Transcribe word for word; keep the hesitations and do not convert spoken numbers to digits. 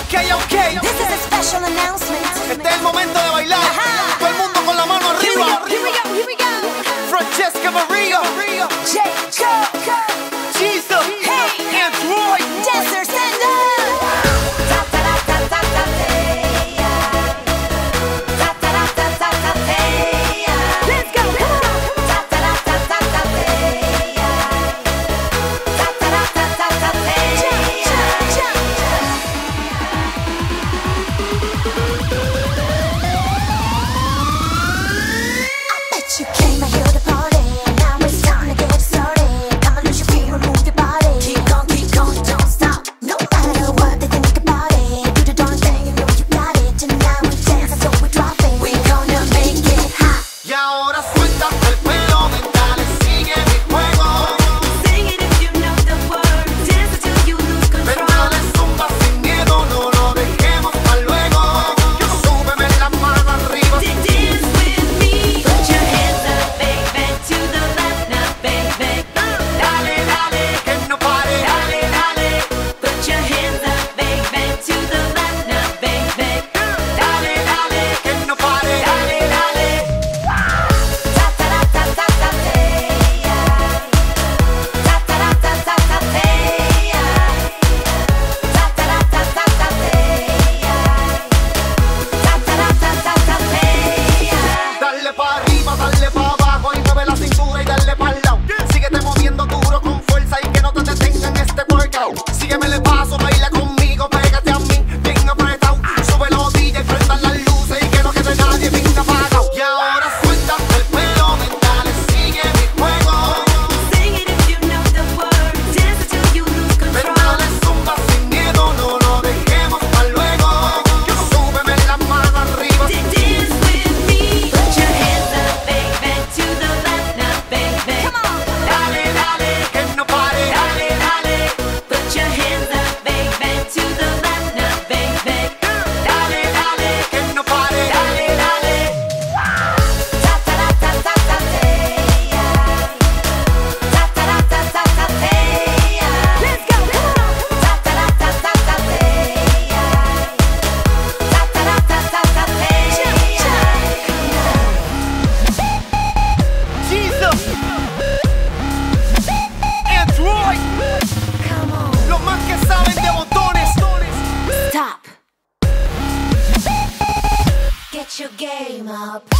Ok, ok. This is a special announcement. Este es el momento de bailar. Ajá. Todo el mundo con la mano Here we arriba. go, here we go, here we go. Francesca Maria, J. Cole, Jesus, Hey. and Troy. Dancer, stand up. Ta ta ta ta ta ta hey, yeah. Ta ta ta ta ta ta hey, yeah. Let's go, come on. Ta ta ta ta ta ta hey, yeah. Ta ta ta ta ta ta hey, yeah. Jump, jump, I bet you came out here to party. Now it's time to get started. Come on, lose your fear and move your body. Keep going, keep going, don't stop. No matter what they think about it, do the darn thing, you know you got it. Tonight we dance until we drop it. We gonna make it hot. Y ahora suéltate el pelo, dale, sigue mi juego. Sing it if you know the words. Dance until you lose Ven, control. dale zumba sin miedo, no lo dejemos para luego. Súbeme la mano arriba. Dance with me. Put your hands up, baby, to the left now, baby. Dale, dale, que no pare. Dale, dale. Put your hands up, baby, to the left now, baby. Dale, dale, que no pare. Dale, dale. Ta ta ta ta ta hey, yeah. Ta ta ta ta ta hey, yeah. Ta ta ta ta ta hey, yeah. Ta ta ta ta ta hey, yeah. Dale pa' arriba, dale pa' abajo y mueve la cintura y dale pa' el lado. Síguete moviendo duro con fuerza y que no te detengan este workout. Sígueme el paso, baila conmigo, pégate a mí, bien apretado. Sube los D J, prendan las luces y que no quede nadie bien apagado. Y ahora suéltate el pelo, dale, sigue mi juego. Sing it if you know the words. Dance until you lose Ven, control. dale zumba sin miedo, no lo dejemos para luego. Súbeme la mano arriba. Dance with me. Put your hands up, baby, to the left now, baby. Come on. Dale, dale, que no pare. Dale, dale. Put your hands up, baby, to the left now, baby. Dale, dale, que no pare. Dale, dale. Ta ta ta ta ta hey, yeah. Ta ta ta ta ta hey, yeah. Let's go, come on. Ta ta ta ta ta hey, yeah. Ta ta ta ta ta hey, yeah. Jesus and Troy, Come on. los más que saben de botones. Stop. Get your game up.